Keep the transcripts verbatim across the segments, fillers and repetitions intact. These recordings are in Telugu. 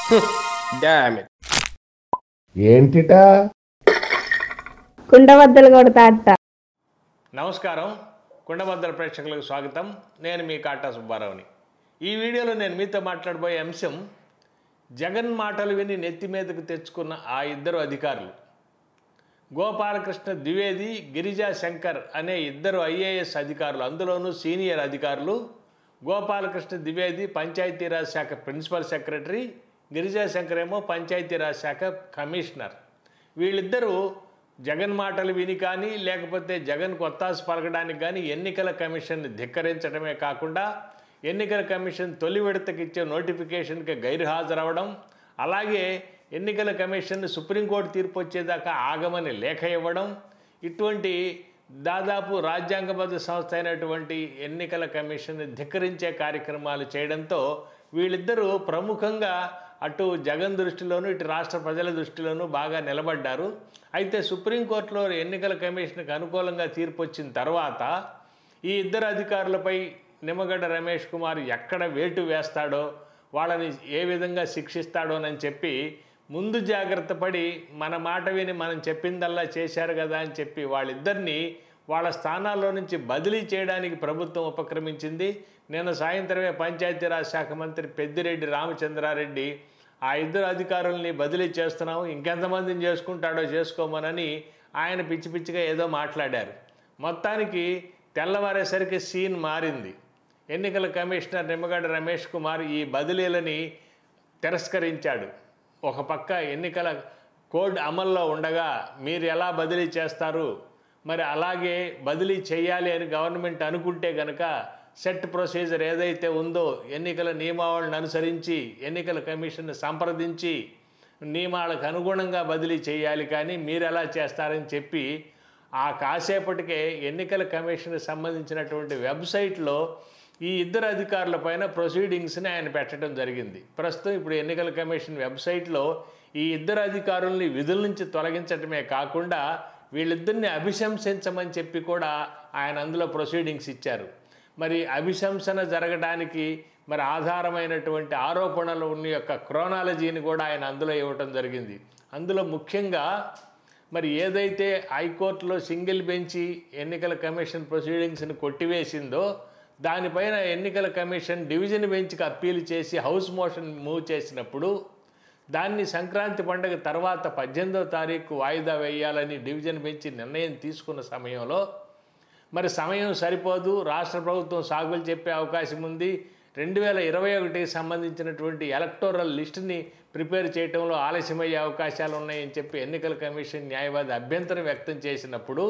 Damn it. ఏంటిటా కుండబద్దలు కొడతా అట్ట. నమస్కారం, కుండబద్దల ప్రేక్షకులకు స్వాగతం. నేను మీ కాటా సుబ్బారావుని. ఈ వీడియోలో నేను మీతో మాట్లాడబోయే అంశం, జగన్ మాటలు విని నెత్తి మీదకు తెచ్చుకున్న ఆ ఇద్దరు అధికారులు, గోపాలకృష్ణ ద్వివేది, గిరిజా శంకర్ అనే ఇద్దరు ఐఏఎస్ అధికారులు. అందులోనూ సీనియర్ అధికారులు. గోపాలకృష్ణ ద్వివేది పంచాయతీరాజ్ శాఖ ప్రిన్సిపల్ సెక్రటరీ, గిరిజా శంకర్ ఏమో పంచాయతీరాజ్ శాఖ కమిషనర్. వీళ్ళిద్దరూ జగన్ మాటలు విని కానీ, లేకపోతే జగన్ కొత్తాసు పలకడానికి కానీ ఎన్నికల కమిషన్ని ధిక్కరించడమే కాకుండా, ఎన్నికల కమిషన్ తొలి విడతకి ఇచ్చే నోటిఫికేషన్కి గైర్హాజరవడం, అలాగే ఎన్నికల కమిషన్ సుప్రీంకోర్టు తీర్పు వచ్చేదాకా ఆగమని లేఖ ఇవ్వడం, ఇటువంటి దాదాపు రాజ్యాంగబద్ధ సంస్థ అయినటువంటి ఎన్నికల కమిషన్ని ధిక్కరించే కార్యక్రమాలు చేయడంతో వీళ్ళిద్దరూ ప్రముఖంగా అటు జగన్ దృష్టిలోనూ ఇటు రాష్ట్ర ప్రజల దృష్టిలోనూ బాగా నిలబడ్డారు. అయితే సుప్రీంకోర్టులో ఎన్నికల కమిషన్కి అనుకూలంగా తీర్పు వచ్చిన తర్వాత ఈ ఇద్దరు అధికారులపై నిమ్మగడ్డ రమేష్ కుమార్ ఎక్కడ వేటు వేస్తాడో, వాళ్ళని ఏ విధంగా శిక్షిస్తాడోనని చెప్పి ముందు జాగ్రత్త పడి మన మాట విని మనం చెప్పిందల్లా చేశారు కదా అని చెప్పి వాళ్ళిద్దరినీ వాళ్ళ స్థానాల్లో నుంచి బదిలీ చేయడానికి ప్రభుత్వం ఉపక్రమించింది. నిన్న సాయంత్రమే పంచాయతీరాజ్ శాఖ మంత్రి పెద్దిరెడ్డి రామచంద్రారెడ్డి ఆ ఇద్దరు అధికారుల్ని బదిలీ చేస్తున్నాము, ఇంకెంతమందిని చేసుకుంటాడో చేసుకోమనని ఆయన పిచ్చి పిచ్చిగా ఏదో మాట్లాడారు. మొత్తానికి తెల్లవారేసరికి సీన్ మారింది. ఎన్నికల కమిషనర్ నిమ్మగడ్డ రమేష్ కుమార్ ఈ బదిలీలని తిరస్కరించాడు. ఒక పక్క ఎన్నికల కోడ్ అమల్లో ఉండగా మీరు ఎలా బదిలీ చేస్తారు, మరి అలాగే బదిలీ చేయాలి అని గవర్నమెంట్ అనుకుంటే కనుక సెట్ ప్రొసీజర్ ఏదైతే ఉందో ఎన్నికల నియమావళిని అనుసరించి ఎన్నికల కమిషన్ సంప్రదించి నియమాలకు అనుగుణంగా బదిలీ చేయాలి, కానీ మీరు ఎలా చేస్తారని చెప్పి ఆ కాసేపటికే ఎన్నికల కమిషన్కి సంబంధించినటువంటి వెబ్సైట్లో ఈ ఇద్దరు అధికారుల పైన ప్రొసీడింగ్స్ని ఆయన పెట్టడం జరిగింది. ప్రస్తుతం ఇప్పుడు ఎన్నికల కమిషన్ వెబ్సైట్లో ఈ ఇద్దరు అధికారుల్ని విధుల నుంచి తొలగించడమే కాకుండా వీళ్ళిద్దరిని అభిశంసించమని చెప్పి కూడా ఆయన అందులో ప్రొసీడింగ్స్ ఇచ్చారు. మరి అభిశంసన జరగడానికి మరి ఆధారమైనటువంటి ఆరోపణలు ఉన్న యొక్క క్రోనాలజీని కూడా ఆయన అందులో ఇవ్వటం జరిగింది. అందులో ముఖ్యంగా మరి ఏదైతే హైకోర్టులో సింగిల్ బెంచి ఎన్నికల కమిషన్ ప్రొసీడింగ్స్ని కొట్టివేసిందో దానిపైన ఎన్నికల కమిషన్ డివిజన్ బెంచ్కి అప్పీల్ చేసి హౌస్ మోషన్ మూవ్ చేసినప్పుడు దాన్ని సంక్రాంతి పండుగ తర్వాత పద్దెనిమిదవ తారీఖు వాయిదా వేయాలని డివిజన్ బెంచ్ నిర్ణయం తీసుకున్న సమయంలో మరి సమయం సరిపోదు, రాష్ట్ర ప్రభుత్వం సాగులు చెప్పే అవకాశం ఉంది, రెండు వేల ఇరవై ఒకటికి సంబంధించినటువంటి ఎలక్టోరల్ లిస్టుని ప్రిపేర్ చేయడంలో ఆలస్యమయ్యే అవకాశాలు ఉన్నాయని చెప్పి ఎన్నికల కమిషన్ న్యాయవాది అభ్యంతరం వ్యక్తం చేసినప్పుడు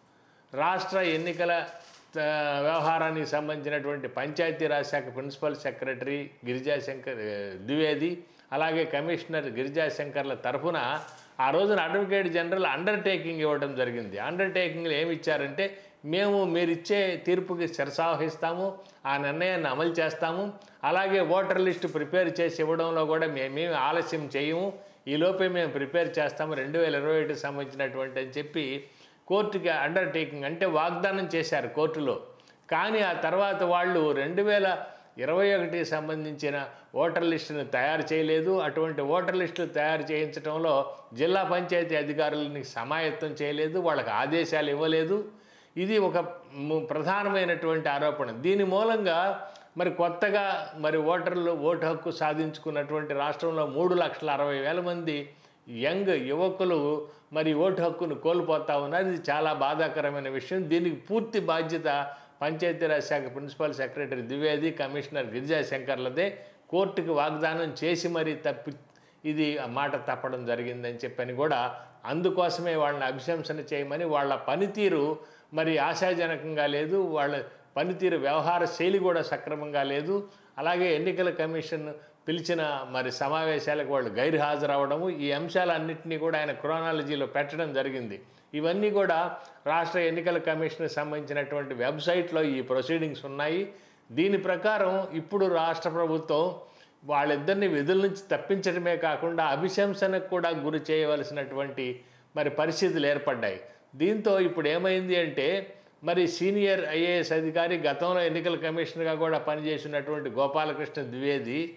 రాష్ట్ర ఎన్నికల వ్యవహారానికి సంబంధించినటువంటి పంచాయతీరాజ్ శాఖ ప్రిన్సిపల్ సెక్రటరీ గిరిజా శంకర్ ద్వివేది, అలాగే కమిషనర్ గిరిజా శంకర్ల తరఫున ఆ రోజున అడ్వకేట్ జనరల్ అండర్టేకింగ్ ఇవ్వడం జరిగింది. అండర్టేకింగ్లు ఏమి ఇచ్చారంటే, మేము మీరిచ్చే తీర్పుకి శిరసావహిస్తాము, ఆ నిర్ణయాన్ని అమలు చేస్తాము, అలాగే ఓటర్ లిస్టు ప్రిపేర్ చేసి ఇవ్వడంలో కూడా మేమేమి ఆలస్యం చేయము, ఈలోపే మేము ప్రిపేర్ చేస్తాము రెండు వేల ఇరవై ఒకటికి సంబంధించినటువంటి అని చెప్పి కోర్టుకి అండర్టేకింగ్ అంటే వాగ్దానం చేశారు కోర్టులో. కానీ ఆ తర్వాత వాళ్ళు రెండు వేల ఇరవై ఒకటికి సంబంధించిన ఓటర్ లిస్టును తయారు చేయలేదు. అటువంటి ఓటర్ లిస్టులు తయారు చేయించడంలో జిల్లా పంచాయతీ అధికారులని సమాయత్తం చేయలేదు, వాళ్ళకి ఆదేశాలు ఇవ్వలేదు. ఇది ఒక ప్రధానమైనటువంటి ఆరోపణ. దీని మూలంగా మరి కొత్తగా మరి ఓటర్లు ఓటు హక్కు సాధించుకున్నటువంటి రాష్ట్రంలో మూడు లక్షల అరవై వేల మంది యంగ్ యువకులు మరి ఓటు హక్కును కోల్పోతా ఉన్నారు. ఇది చాలా బాధాకరమైన విషయం. దీనికి పూర్తి బాధ్యత పంచాయతీరాజ్ శాఖ principal secretary Dwivedi, commissioner Girija శంకర్లదే. కోర్టుకి వాగ్దానం చేసి మరీ తప్పి ఇది మాట తప్పడం జరిగిందని చెప్పని కూడా అందుకోసమే వాళ్ళని అభిశంసన చేయమని, వాళ్ళ పనితీరు మరి ఆశాజనకంగా లేదు, వాళ్ళ పనితీరు వ్యవహార శైలి కూడా సక్రమంగా లేదు. అలాగే ఎన్నికల కమిషన్ పిలిచిన మరి సమావేశాలకు వాళ్ళు గైర్హాజరవడము, ఈ అంశాలన్నింటినీ కూడా ఆయన క్రోనాలజీలో పెట్టడం జరిగింది. ఇవన్నీ కూడా రాష్ట్ర ఎన్నికల కమిషన్కి సంబంధించినటువంటి వెబ్సైట్లో ఈ ప్రొసీడింగ్స్ ఉన్నాయి. దీని ప్రకారం ఇప్పుడు రాష్ట్ర ప్రభుత్వం వాళ్ళిద్దరిని విధుల నుంచి తప్పించడమే కాకుండా అభిశంసనకు కూడా గురి చేయవలసినటువంటి మరి పరిస్థితులు ఏర్పడ్డాయి. దీంతో ఇప్పుడు ఏమైంది అంటే, మరి సీనియర్ ఐఏఎస్ అధికారి, గతంలో ఎన్నికల కమిషనర్గా కూడా పనిచేసినటువంటి గోపాలకృష్ణ ద్వివేది,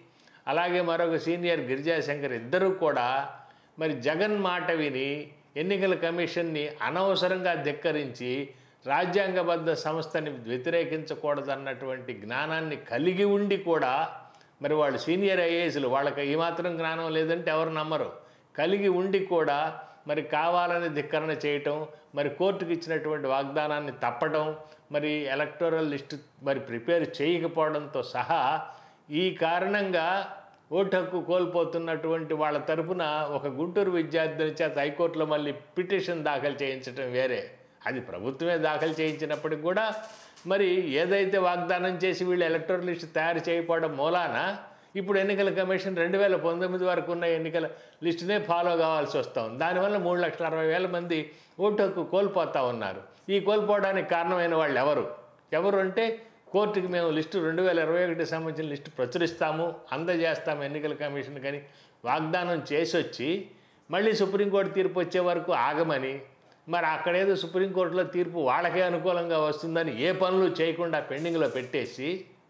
అలాగే మరొక సీనియర్ గిరిజా శంకర్ ఇద్దరూ కూడా మరి జగన్ మాట విని ఎన్నికల కమిషన్ని అనవసరంగా ధిక్కరించి రాజ్యాంగబద్ధ సంస్థని వ్యతిరేకించకూడదన్నటువంటి జ్ఞానాన్ని కలిగి ఉండి కూడా మరి వాళ్ళు సీనియర్ ఐఏఎస్లు వాళ్ళకి ఈ మాత్రం జ్ఞానం లేదంటే ఎవరు నమ్మరు. కలిగి ఉండి కూడా మరి కావాలని ధిక్కరణ చేయటం, మరి కోర్టుకు ఇచ్చినటువంటి వాగ్దానాన్ని తప్పడం, మరి ఎలక్టోరల్ లిస్టు మరి ప్రిపేర్ చేయకపోవడంతో సహా ఈ కారణంగా ఓటు హక్కు కోల్పోతున్నటువంటి వాళ్ళ తరపున ఒక గుంటూరు విద్యార్థిని చేత హైకోర్టులో మళ్ళీ పిటిషన్ దాఖలు చేయించడం వేరే. అది ప్రభుత్వమే దాఖలు చేయించినప్పటికి కూడా మరి ఏదైతే వాగ్దానం చేసి వీళ్ళు ఎలక్టోరల్ లిస్టు తయారు చేయకపోవడం మూలాన ఇప్పుడు ఎన్నికల కమిషన్ రెండు వేల పంతొమ్మిది వరకు ఉన్న ఎన్నికల లిస్టునే ఫాలో కావాల్సి వస్తాం. దానివల్ల మూడు లక్షల అరవై వేల మంది ఓటు హక్కు కోల్పోతూ ఉన్నారు. ఈ కోల్పోవడానికి కారణమైన వాళ్ళు ఎవరు ఎవరు అంటే కోర్టుకి మేము లిస్టు రెండు వేల ఇరవై ఒకటికి సంబంధించిన లిస్టు ప్రచురిస్తాము, అందజేస్తాము ఎన్నికల కమిషన్ కానీ వాగ్దానం చేసి వచ్చి మళ్ళీ సుప్రీంకోర్టు తీర్పు వచ్చే వరకు ఆగమని, మరి అక్కడేదో సుప్రీంకోర్టులో తీర్పు వాళ్ళకే అనుకూలంగా వస్తుందని ఏ పనులు చేయకుండా పెండింగ్లో పెట్టేసి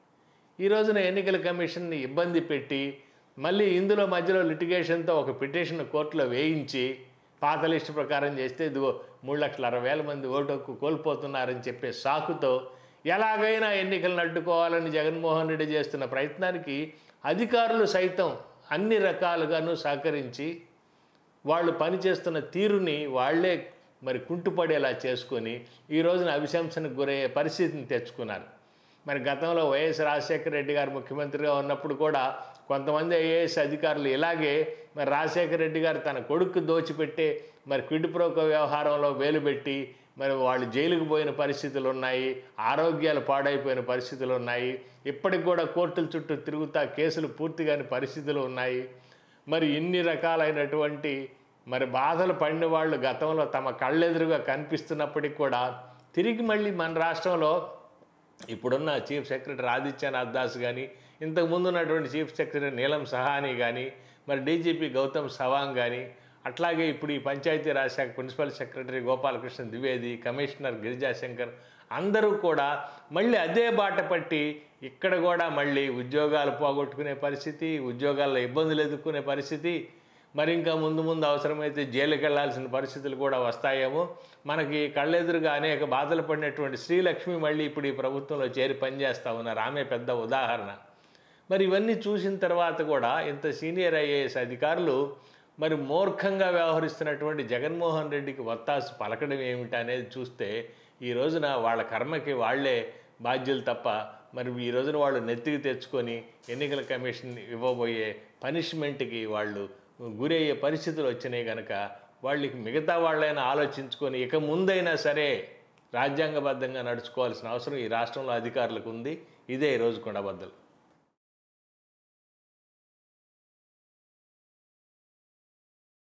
ఈ రోజున ఎన్నికల కమిషన్ని ఇబ్బంది పెట్టి మళ్ళీ ఇందులో మధ్యలో లిటిగేషన్తో ఒక పిటిషన్ కోర్టులో వేయించి పాత లిస్టు ప్రకారం చేస్తే ఇదిగో మూడు లక్షల అరవై వేల మంది ఓటు హక్కు కోల్పోతున్నారని చెప్పే సాకుతో ఎలాగైనా ఎన్నికలను అడ్డుకోవాలని జగన్మోహన్ రెడ్డి చేస్తున్న ప్రయత్నానికి అధికారులు సైతం అన్ని రకాలుగాను సహకరించి వాళ్ళు పనిచేస్తున్న తీరుని వాళ్లే మరి కుంటుపడేలా చేసుకొని ఈ రోజున అభిశంసనకు గురయ్యే పరిస్థితిని తెచ్చుకున్నారు. మరి గతంలో వైఎస్ రాజశేఖర రెడ్డి గారు ముఖ్యమంత్రిగా ఉన్నప్పుడు కూడా కొంతమంది ఐఏఎస్ అధికారులు ఇలాగే మరి రాజశేఖర రెడ్డి గారు తన కొడుకు దోచిపెట్టే మరి క్విడ్ ప్రోకో వ్యవహారంలో వేలు పెట్టి మరి వాళ్ళు జైలుకు పోయిన పరిస్థితులు ఉన్నాయి, ఆరోగ్యాలు పాడైపోయిన పరిస్థితులు ఉన్నాయి, ఇప్పటికి కూడా కోర్టుల చుట్టూ తిరుగుతా కేసులు పూర్తిగాని పరిస్థితులు ఉన్నాయి. మరి ఇన్ని రకాలైనటువంటి మరి బాధలు పడిన వాళ్ళు గతంలో తమ కళ్ళెదురుగా కనిపిస్తున్నప్పటికీ కూడా తిరిగి మళ్ళీ మన రాష్ట్రంలో ఇప్పుడున్న చీఫ్ సెక్రటరీ ఆదిత్యనాథ్ దాస్ కానీ, ఇంతకుముందు ఉన్నటువంటి చీఫ్ సెక్రటరీ నీలం సహాని కానీ, మరి డీజీపీ గౌతమ్ సవాంగ్ కానీ, అట్లాగే ఇప్పుడు ఈ పంచాయతీరాజ్ శాఖ principal secretary Gopala Krishna Dwivedi, commissioner Girija Shankar అందరూ కూడా మళ్ళీ అదే బాట పట్టి ఇక్కడ కూడా మళ్ళీ ఉద్యోగాలు పోగొట్టుకునే పరిస్థితి, ఉద్యోగాల్లో ఇబ్బందులు ఎదుర్కొనే పరిస్థితి, మరి ఇంకా ముందు ముందు అవసరమైతే జైలుకి వెళ్లాల్సిన పరిస్థితులు కూడా వస్తాయేమో. మనకి కళ్ళెదురుగా అనేక బాధలు పడినటువంటి శ్రీలక్ష్మి మళ్ళీ ఇప్పుడు ఈ ప్రభుత్వంలో చేరి పనిచేస్తూ ఉన్నారు. ఆమె పెద్ద ఉదాహరణ. మరి ఇవన్నీ చూసిన తర్వాత కూడా ఇంత సీనియర్ ఐఏఎస్ అధికారులు మరి మూర్ఖంగా వ్యవహరిస్తున్నటువంటి జగన్మోహన్ రెడ్డికి వత్తాసు పలకడం ఏమిటి అనేది చూస్తే ఈ రోజున వాళ్ళ కర్మకి వాళ్లే బాధ్యులు తప్ప మరి ఈ రోజున వాళ్ళు నెత్తికి తెచ్చుకొని ఎన్నికల కమిషన్ ఇవ్వబోయే పనిష్మెంట్కి వాళ్ళు గురయ్యే పరిస్థితులు వచ్చినాయి కనుక వాళ్ళకి మిగతా వాళ్ళైనా ఆలోచించుకొని ఇక ముందైనా సరే రాజ్యాంగబద్ధంగా నడుచుకోవాల్సిన అవసరం ఈ రాష్ట్రంలో అధికారులకు ఉంది. ఇదే ఈరోజు కుండబద్దలు.